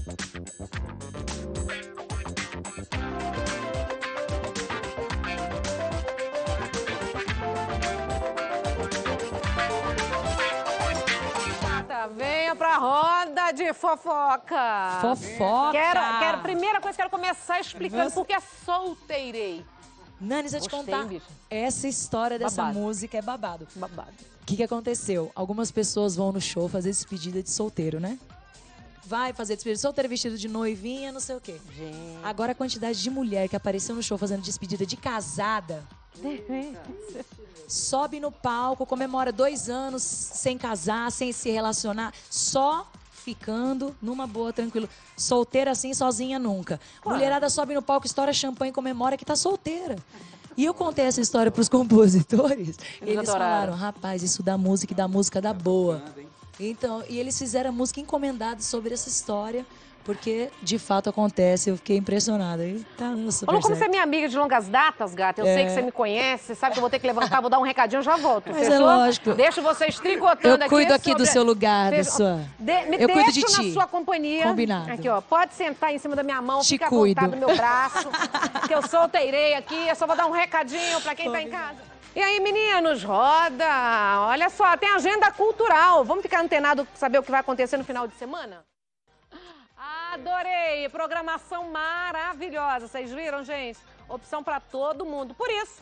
Venha pra roda de fofoca. Fofoca. Primeira coisa, quero começar explicando porque é solteirei. Nani, deixa eu te contar. Bicho. Essa história dessa Babado. música é babado. Babado. O que aconteceu? Algumas pessoas vão no show fazer despedida de solteiro, né? Vai fazer despedida de solteiro, vestido de noivinha, não sei o quê. Gente. Agora a quantidade de mulher que apareceu no show fazendo despedida de casada... Sobe no palco, comemora 2 anos sem casar, sem se relacionar, só ficando numa boa, tranquilo. Solteira assim, sozinha nunca. Mulherada sobe no palco, estoura champanhe, comemora que tá solteira. E eu contei essa história pros compositores, eles falaram, rapaz, isso da música e da música da boa. Então, e eles fizeram a música encomendada sobre essa história, porque de fato acontece, eu fiquei impressionada. Eita, nossa, Falou como você é minha amiga de longas datas, gata. Eu sei que você me conhece, você sabe que eu vou ter que levantar, vou dar um recadinho, já volto. Mas fechou? é lógico. Deixo vocês tricotando aqui. Eu cuido aqui sobre... do seu lugar, da sua... Me eu cuido de deixo ti. na sua companhia. Combinado. Aqui, ó. Pode sentar em cima da minha mão, Te fica cuido. à vontade do meu braço. Que eu solteirei aqui. Eu só vou dar um recadinho pra quem tá em casa. E aí, meninos, roda! Olha só, tem agenda cultural. Vamos ficar antenado, saber o que vai acontecer no final de semana? Adorei! Programação maravilhosa. Vocês viram, gente? Opção pra todo mundo. Por isso,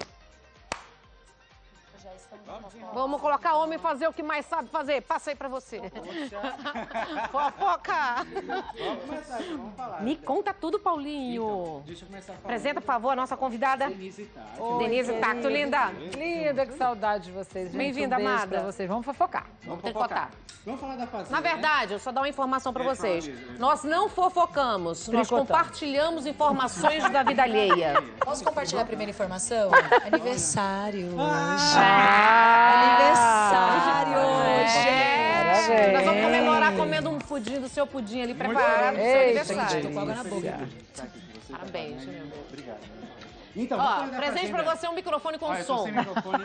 vamos colocar homem fazer o que mais sabe fazer. Passa aí pra você. Fofoca! Vamos começar, vamos falar. Me conta tudo, Paulinho. Então, deixa eu começar a falar. Apresenta, por favor, a nossa convidada. Denise Tati. Denise Tacto, linda. Linda, que saudade de vocês, gente. Bem-vinda, um beijo amada. pra vocês. Vamos fofocar. Vamos tricotar. Vamos falar da Fazenda. Na verdade, eu só dar uma informação pra vocês. fala mesmo. Nós não fofocamos, nós Tricotamos. compartilhamos informações da vida alheia. Posso compartilhar a primeira informação? Aniversário hoje. Aniversário hoje. É. Nós vamos comemorar comendo um pudim do seu pudim ali preparado pro seu Eita, aniversário. Tô com água na boca. Parabéns, meu Deus. Obrigado. Então, Ó, vamos falar da presente Fazenda. pra você um microfone com Olha, eu tô som. sem microfone.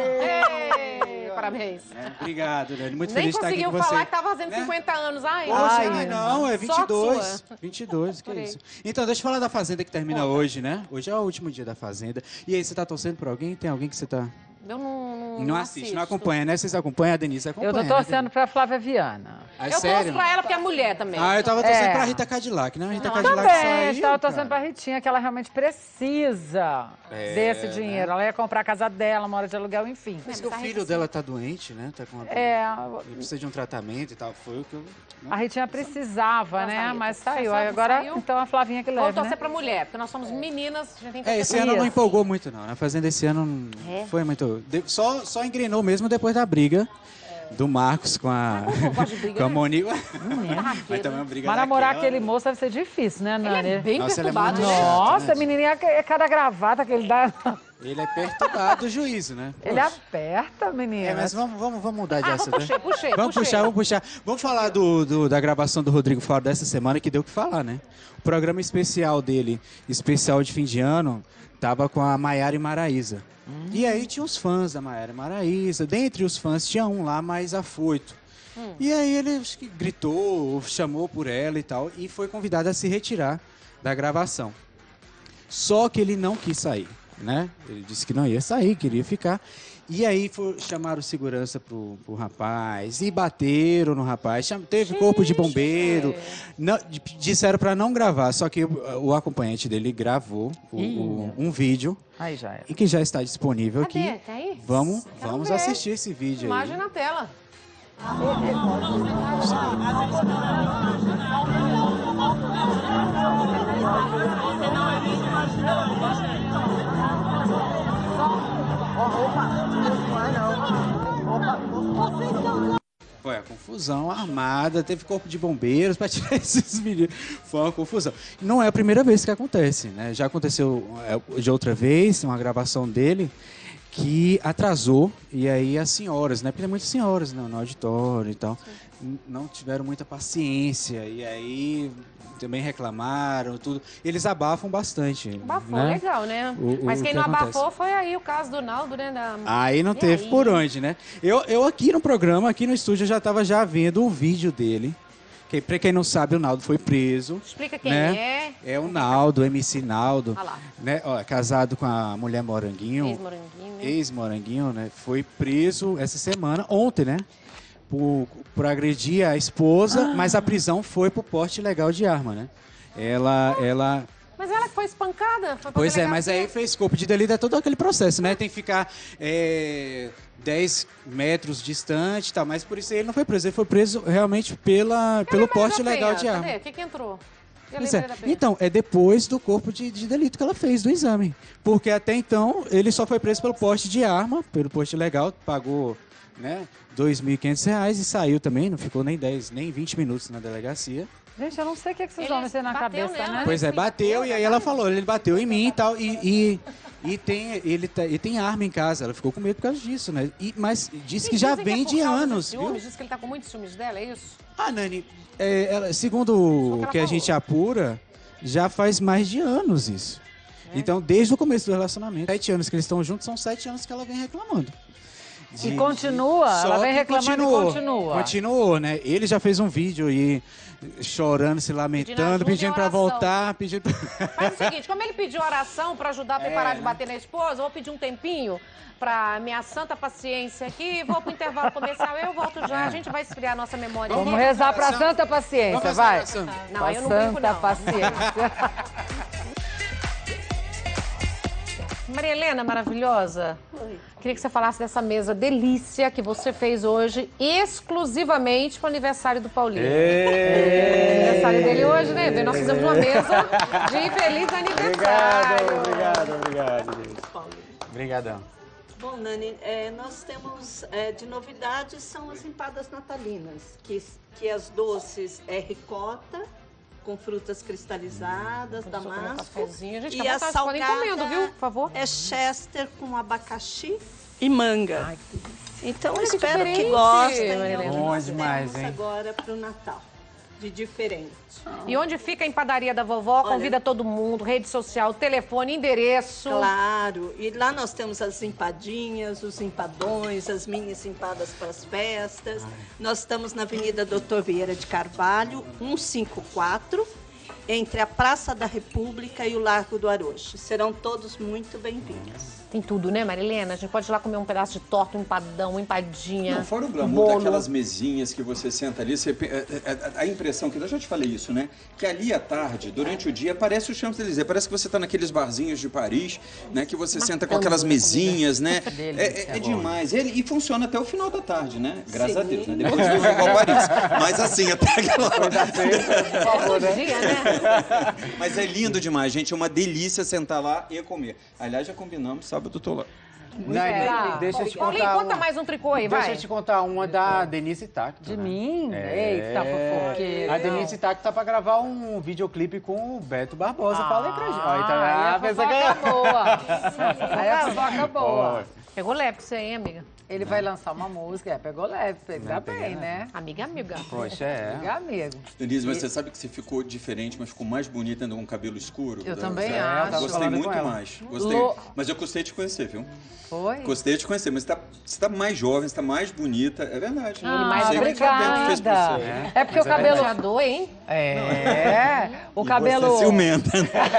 Ei, parabéns. Obrigado, Dani. Muito Nem feliz de estar aqui conseguiu com você. falar que tava fazendo 50 anos. Ai, Poxa, ai, não, é Sorte 22. sua. 22, que Adorei. isso. Então, deixa eu falar da Fazenda que termina hoje, né? Hoje é o último dia da Fazenda. E aí, você tá torcendo por alguém? Tem alguém que você tá... Eu Não assiste, não acompanha, né? Vocês acompanham, a Denise acompanha. Eu tô né, torcendo pra Flávia Viana. Ah, Eu sério? torço pra ela porque é mulher também. Ah, eu tava torcendo É. pra Rita Cadillac, né? Rita Não, Cadillac Também, saiu, estava torcendo cara. pra Ritinha, que ela realmente precisa desse dinheiro. Ela ia comprar a casa dela, mora de aluguel, enfim. Mas que o filho dela tá doente, né? Tá com uma... É, Ele precisa de um tratamento e tal. Foi o que eu... a Ritinha precisava, né? Rita. Mas saiu. Só Aí agora, saiu? então a Flavinha que Vamos leva, torcer né? pra mulher, porque nós somos meninas, a gente tem que Esse torcer ano não Isso. empolgou muito, não. Na Fazenda esse ano não foi muito... Só engrenou mesmo depois da briga do Marcos com a... gosta de briga, com a né? Monique. Mas também uma briga Mas namorar daquela, aquele né? moço deve ser difícil, né, Ele Nani? é bem Nossa, ele é perturbado, muito né? chato. Nossa, né? menininha, é cada gravata que ele dá. Ele é perturbado do juízo, né? Ele Poxa. aperta, menina. É, mas vamos mudar de assunto. né? puxei. Vamos puxar. Vamos falar da gravação do Rodrigo Faro dessa semana, que deu o que falar, né? O programa especial dele, especial de fim de ano, tava com a Maiara e Maraísa. E aí tinha os fãs da Maiara e Maraísa. Dentre os fãs tinha um lá mais afoito. E aí ele acho que gritou, chamou por ela e tal, e foi convidado a se retirar da gravação. Só que ele não quis sair, né? Ele disse que não ia sair, queria ficar. E aí chamaram segurança pro rapaz e bateram no rapaz. Teve corpo de bombeiro. Disseram para não gravar, só que o acompanhante dele gravou um vídeo Aí já é. e que já está disponível Cadê? aqui. Tá aí? Vamos ver. assistir esse vídeo Imagem aí. na tela. Foi a confusão armada, teve corpo de bombeiros para tirar esses meninos. Foi uma confusão. Não é a primeira vez que acontece, né? Já aconteceu de outra vez, uma gravação dele, que atrasou, e aí as senhoras, né? Porque tem muitas senhoras no auditório e tal, não tiveram muita paciência, e aí também reclamaram, tudo. Eles abafam bastante. Abafou, né? legal, né? O Mas quem que não acontece. abafou foi aí o caso do Naldo, né? Aí não E teve aí? por onde, né? Eu aqui no programa, aqui no estúdio, eu já estava vendo o vídeo dele, Pra quem não sabe, o Naldo foi preso. Explica quem né? É o Naldo, MC Naldo. Olha lá. Né? Ó, casado com a mulher Moranguinho. Ex-Moranguinho, né? Ex-Moranguinho, né? Foi preso essa semana, ontem, né? Por agredir a esposa, mas a prisão foi por porte ilegal de arma, né? Ela... Mas ela que foi espancada. Foi pra Pois é, delegacia. mas aí fez corpo de delito, é todo aquele processo, né? Tem que ficar 10 metros distante e tal, mas por isso ele não foi preso. Ele foi preso realmente pelo porte ilegal de arma. Cadê? O que entrou? Pois é. Então, é depois do corpo de delito que ela fez, do exame. Porque até então, ele só foi preso pelo porte de arma, pelo porte ilegal, pagou, né, R$2.500 e saiu também, não ficou nem 10, nem 20 minutos na delegacia. Gente, eu não sei o que esses homens têm na bateu cabeça, nela, né? Pois é, bateu, e aí ela falou, ele bateu em mim e tal, e tem arma em casa. Ela ficou com medo por causa disso, né? Mas disse que já vem de anos, viu? Diz que ele tá com muitos ciúmes dela, é isso? Ah, Nani, segundo o que a gente apura, já faz mais de anos isso. Então, desde o começo do relacionamento, 7 anos que eles estão juntos, são 7 anos que ela vem reclamando. E continua? Ela vem reclamando e continua. Continuou, né? Ele já fez um vídeo aí, chorando, se lamentando, pedindo pra voltar, pedindo... Faz o seguinte, como ele pediu oração pra ajudar a parar de bater na esposa, eu vou pedir um tempinho pra minha santa paciência aqui, vou pro intervalo comercial, eu volto já, a gente vai esfriar a nossa memória. Vamos rezar pra santa paciência, vai. Não, eu não brinco, Santa não. paciência. Maria Helena, maravilhosa. Queria que você falasse dessa mesa delícia que você fez hoje, exclusivamente para o aniversário do Paulinho. Aniversário dele hoje, né? Nós fizemos uma mesa de feliz aniversário. Obrigado, gente. Obrigadão. Bom, Nani, nós temos de novidades são as empadas natalinas, que as doces é ricota, com frutas cristalizadas, damasco. E a salgada comendo, viu? Por favor. É chester com abacaxi e manga. Ai, então, olha, espero que diferente, gostem. Bom demais, hein? Agora para o Natal, de diferente. E onde fica a empadaria da vovó? Convida todo mundo, rede social, telefone, endereço. Claro, e lá nós temos as empadinhas, os empadões, as mini empadas para as festas. Nós estamos na Avenida Doutor Vieira de Carvalho, 154, entre a Praça da República e o Largo do Aroche. Serão todos muito bem-vindos. Tem tudo, né, Marilena? A gente pode ir lá comer um pedaço de torta, um empadão, uma empadinha. Não, fora o glamour daquelas mesinhas que você senta ali, a impressão que eu já te falei isso, né? Que ali à tarde, durante o dia, parece o Champs-Élysées, parece que você está naqueles barzinhos de Paris, né? Que você senta com aquelas mesinhas, né? É demais. E funciona até o final da tarde, né? Graças a Deus, né? Depois não é igual Paris. Mas assim, até aquela hora. Dia, né? Mas é lindo demais, gente. É uma delícia sentar lá e comer. Aliás, já combinamos, sábado eu tô lá. Nani, deixa eu te Paulinho, contar conta mais um tricô aí, vai. Deixa eu te contar uma da Denise Tacto. De né? mim? Eita, fofoqueira. A Denise Tacto tá pra gravar um videoclipe com o Beto Barbosa. Fala aí pra gente. Aí tá, Aí a pensa fofoca que... boa. Aí a fofoca boa. Pegou leve com isso aí, amiga. Ele vai lançar uma música, pegou leve, ainda bem, né? Amiga. Poxa, Amiga, amigo. Denise, mas você sabe que você ficou diferente, mas ficou mais bonita ainda com o cabelo escuro? Eu também Certo? acho. Gostei falando muito com ela. mais. Gostei. Mas eu gostei de conhecer, viu? Foi? Gostei de conhecer, mas você tá mais jovem, você tá mais bonita. É verdade. mais Sei o que o cabelo fez pra obrigada. você. É porque o cabelo... Elogiador, hein? O E cabelo... Você é ciumenta.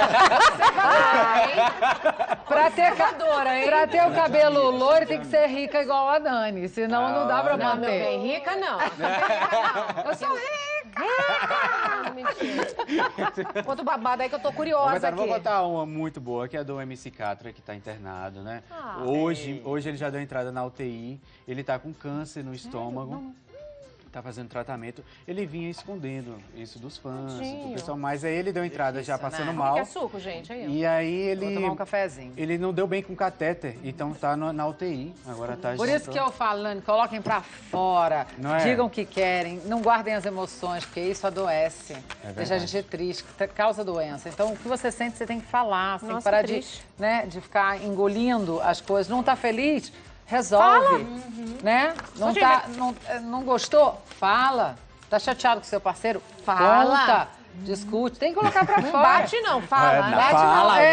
Pra ter o cabelo loiro tem que ser rica igual a Dani, senão não dá pra Não, meu manter. bem, rica não. Eu sou rica! Mentira. Conta o babado aí que eu tô curiosa aqui. Vou contar uma muito boa, que é do MC Catra, que tá internado, né? Hoje ele já deu entrada na UTI, ele tá com câncer no estômago. Tá fazendo tratamento, ele vinha escondendo isso dos fãs, do pessoal, mas aí ele deu entrada já passando mal. Quer suco, gente? Aí, ó. E aí Vou tomar um cafezinho. ele não deu bem com catéter, então tá na UTI, agora tá... Por isso que eu falo, Nani, coloquem pra fora, Não é? digam o que querem, não guardem as emoções, porque isso adoece, deixa a gente triste, causa doença. Então, o que você sente, você tem que falar, você tem que parar de ficar engolindo as coisas. Não tá feliz? Resolve, né? Não gostou? Fala. Tá chateado com seu parceiro? Fala. Conta. discute, tem que colocar pra Não fora. bate não, fala. Não bate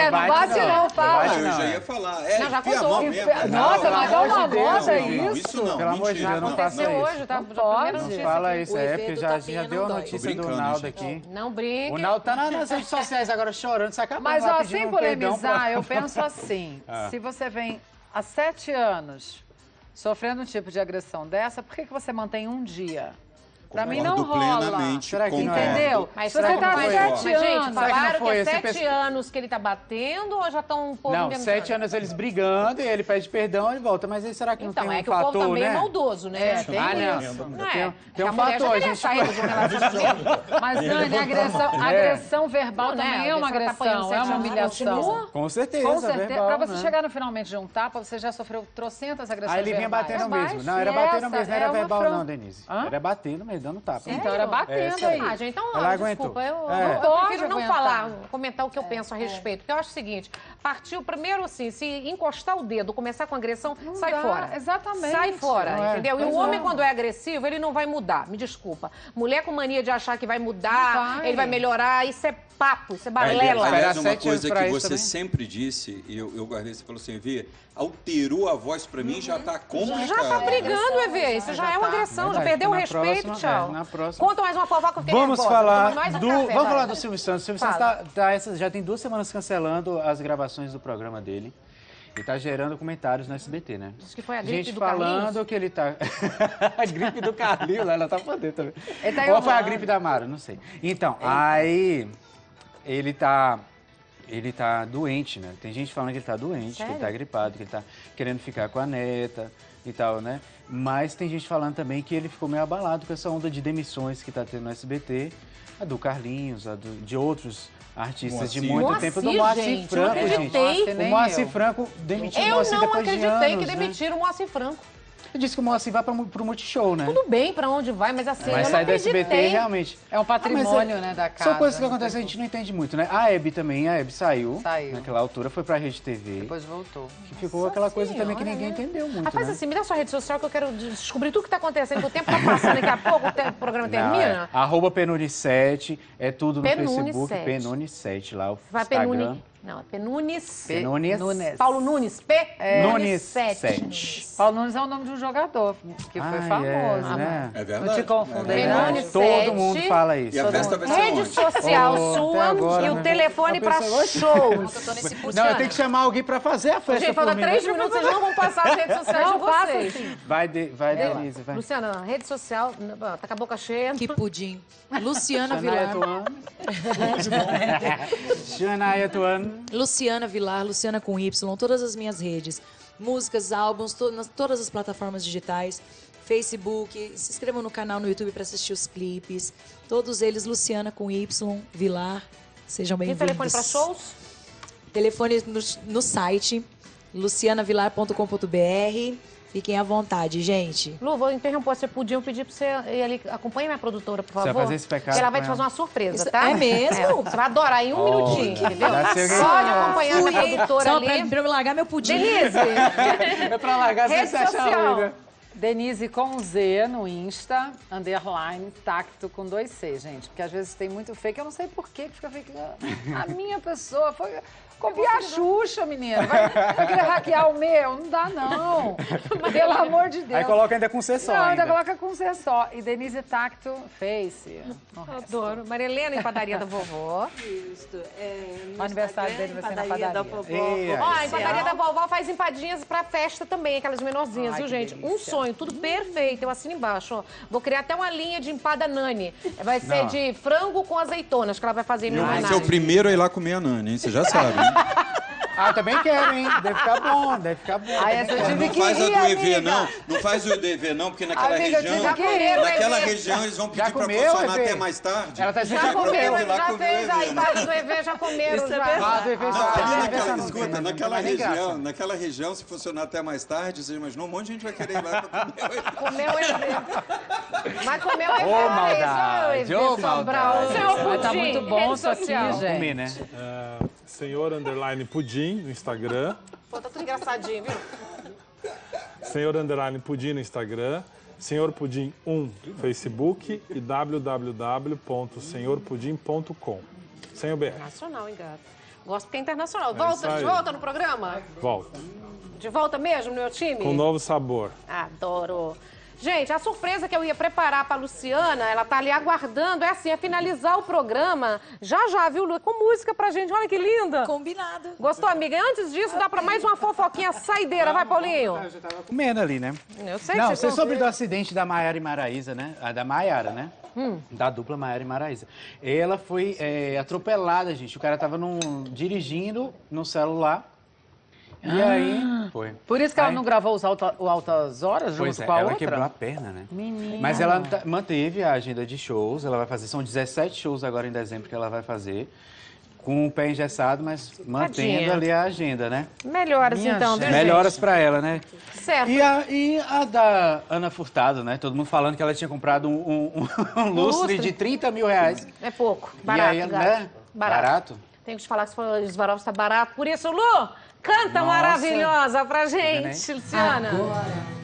não, fala. Eu já ia falar. Não, já enfia a contou. mão mesmo. Nossa, mas dá uma moda Não, isso. isso não, Pelo amor de mentira. Deus, não faça Aconteceu isso. hoje, tá? Não pode. Notícia Fala aqui. isso, O porque efeito já tapinha deu a não dói. notícia Tô do brincando, Naldo gente. aqui. Não brinque. O Naldo tá nas redes sociais agora chorando, se acabando. Mas, lá, ó, pedindo sem um perdão polemizar, eu penso assim, Ah. se você vem há 7 anos sofrendo um tipo de agressão dessa, por que você mantém um dia? Pra mim não Concordo rola. plenamente, Será que não é? Entendeu? Mas Se você tá há foi? 7 Mas, gente, anos... falaram que foi? é Esse 7 anos que ele tá batendo ou já estão um pouco Não, inventando? 7 anos eles brigando e ele pede perdão e volta. Mas aí será que não Então, tem um é que o fator, povo também né? é maldoso, né? É, tem isso. Não é? Tem um A mulher já fator, teria gente. saído de um relacionamento. Mas, Nani, agressão verbal Não, né? também é uma A pessoa tá apanhando agressão, é uma 7 anos, humilhação. continua. Com certeza, Com certeza. verbal, Pra você né? chegar no finalmente de um tapa, você já sofreu trocentas agressões Aí ele vinha verbais. batendo Verbais. mesmo. Não, era E batendo essa mesmo, não é era uma verbal fran- não, Denise. Hã? Era batendo mesmo, dando tapa. Então era batendo aí. Ah, gente, então, Ela desculpa, aguentou. eu Pode prefiro não aguentar. falar, comentar o que eu penso a respeito. Porque eu acho o seguinte, partiu primeiro assim, se encostar o dedo, começar com agressão, sai dá, fora. exatamente. Sai fora, Não é? entendeu? E Pois o homem, é. quando é agressivo, ele não vai mudar, me desculpa. Mulher com mania de achar que vai mudar, Não vai. ele vai melhorar, isso é papo, isso é Aliás, balela. aliás, Esperar uma 7 anos coisa pra que isso você também. sempre disse, e eu guardei, você falou assim, Vê, alterou a voz pra mim, já tá complicado. Já tá brigando, Evê. Isso já é uma agressão, já Verdade, perdeu o na respeito, próxima, tchau. na próxima. Conta mais uma fofoca que eu fiquei Vamos nervosa. falar Toma mais um do. café, Vamos vai. falar do Silvio Santos. O Silvio Santos Fala. já tem 2 semanas cancelando as gravações do programa dele. E tá gerando comentários no SBT, né? Diz que foi a gripe Gente do falando Carlinhos. que ele tá. A gripe do Carlinhos, ela tá podendo também. Ele tá Ou foi a enrolando. gripe da Mara, não sei. Então, aí. Ele tá doente, né? Tem gente falando que ele tá doente, que ele tá gripado, que ele tá querendo ficar com a neta e tal, né? Mas tem gente falando também que ele ficou meio abalado com essa onda de demissões que tá tendo no SBT. A do Carlinhos, de outros artistas de Moacir. muito tempo. Do Moacir, Moacir gente, Franco, não gente. acreditei. O Moacir Franco demitiu o Eu Moacir não depois de acreditei anos, que né? demitiram o Moacir Franco. Eu disse que o Moacir vai pro Multishow, né? Tudo bem pra onde vai, mas assim, Mas eu não sai do SBT acreditei. realmente. É um patrimônio, né, da casa. São coisas que né? acontecem, a gente não entende muito, né? A Hebe também, saiu. Saiu. Naquela altura, foi pra Rede TV. Depois voltou. Que ficou aquela coisa também que Senhora, ninguém né? entendeu muito, Ah, faz né? assim, me dá sua rede social que eu quero descobrir tudo que tá acontecendo, que o tempo tá passando, daqui a pouco o programa termina. @Penune7, é tudo no Penune Facebook. 7. Penune7 lá, o Vai Instagram. Penune. Não, é Penunes. Nunes. Paulo Nunes. Nunes 7. 7. Paulo Nunes é o nome de um jogador que foi famoso. né? É verdade. Não te confunda, É hein, verdade. Penune Todo 7. mundo fala isso. E a festa vai ser Rede onde? social Oh, sua até agora, e o né? telefone A pra pessoa- shows. Eu tô nesse Não, eu tenho que chamar alguém pra fazer a festa Gente, por falta mim, 3 né? minutos, vocês não vão passar as redes sociais Não, de passa vocês. sim. Vai, Denise, vai. Luciana, rede social, tá com a boca cheia. Que pudim. Luciana Shanaia Vilar. Tuan. Shanaia Tuan. Luciana Vilar, Luciana com Y, todas as minhas redes. Músicas, álbuns, todas as plataformas digitais. Facebook, se inscrevam no canal no YouTube para assistir os clipes. Todos eles, Luciana com Y, Vilar. Sejam Tem bem-vindos. telefone pra shows? Telefone no site, lucianavilar.com.br. Fiquem à vontade, gente. Lu, vou interromper você podia, eu pedir pra você ir ali, acompanhe minha produtora, por favor. vai fazer esse pecado Que ela vai com te fazer ela. uma surpresa, Isso- tá? é mesmo? Você vai adorar em um minutinho, entendeu? dá seu Pode acompanhar a minha produtora Só ali. pra eu largar meu pudim. Denise, É pra largar sem rede se achar social. ruim, né? Denise com Z no Insta, _, tacto com 2 C, gente. Porque às vezes tem muito fake, eu não sei por que fica fake. A minha pessoa foi... Copiar a Xuxa, menina. Vai querer hackear o meu? Não dá, não. Pelo amor de Deus. Aí coloca ainda com C só Não, ainda. ainda coloca com C só. E Denise Tacto Face. No resto. adoro. Maria Helena em padaria da vovó. Isso. O aniversário dele vai ser na padaria da padaria. vovó. Ei, Ó, a aí. padaria da vovó faz empadinhas pra festa também, aquelas menorzinhas, Ai, viu, que gente? delícia. Um sonho, tudo perfeito. Eu assino embaixo, ó. Vou criar até uma linha de empada Nani. Vai ser Não. de frango com azeitonas que ela vai fazer em Eu vou ser o homenagem. primeiro a ir lá comer a Nani, hein? Você já sabe, hein? Ah, eu também quero, hein? Deve ficar bom, deve ficar bom. Aí essa eu tive Não que faz a ir, do EV, amiga. não. Não faz o do EV, não, porque naquela Amiga, eu região... tive que ir. Naquela EV. região eles vão Já pedir pra comeu, funcionar EV? até mais tarde. Ela tá dizendo Já que comeu, Lá já comeu, fez a EV, né? empada do EV, já comeram Isso é já. verdade. Ah, do EV Não, já. ali Ah, naquela, não, escuta, não naquela tem nem graça. região, se funcionar até mais tarde, você imaginou, um monte de gente vai querer ir lá pra comer. Comeu o EV. Mas comeu o EV. Ô, maldade, ô, Sobral. maldade. Seu Mas tá pudim, muito bom rede isso aqui, social. gente. Comer, né? Senhor_Pudim no Instagram. Pô, tá tudo engraçadinho, viu? Senhor_Pudim no Instagram. Senhor Pudim 1, Facebook e www.senhorpudim.com. Sem o BR. Internacional, hein, gato? Gosto porque é internacional. Volta, de volta no programa? Volta. De volta mesmo no meu time? Com novo sabor. Adoro. Gente, a surpresa que eu ia preparar pra Luciana, ela tá ali aguardando, é assim, é finalizar o programa. Já, viu, Lu? Com música pra gente. Olha que linda. Combinado. Gostou, amiga? Antes disso, dá pra mais uma fofoquinha saideira. Vai, Paulinho. Eu já tava comendo ali, né? Eu sei Não, que você soube do acidente da Maiara e Maraísa, né? Da Maiara, né? Da dupla Maiara e Maraísa. Ela foi atropelada, gente. O cara tava dirigindo no celular. E aí, foi. Por isso que ela não gravou o Altas Horas junto com a outra? Ela quebrou a perna, né? Menina. Mas ela manteve a agenda de shows, ela vai fazer, são 17 shows agora em dezembro que ela vai fazer, com o pé engessado, mas mantendo ali a agenda, né? Melhoras, então, viu, gente? Melhoras pra ela, né? Certo. E a da Ana Furtado, né? Todo mundo falando que ela tinha comprado um lustre de 30 mil reais. É pouco, barato, e aí, gato. né? Barato. Tenho que te falar que o esvarote tá barato. Por isso, Lu, canta Nossa. maravilhosa pra gente, Luciana. Agora.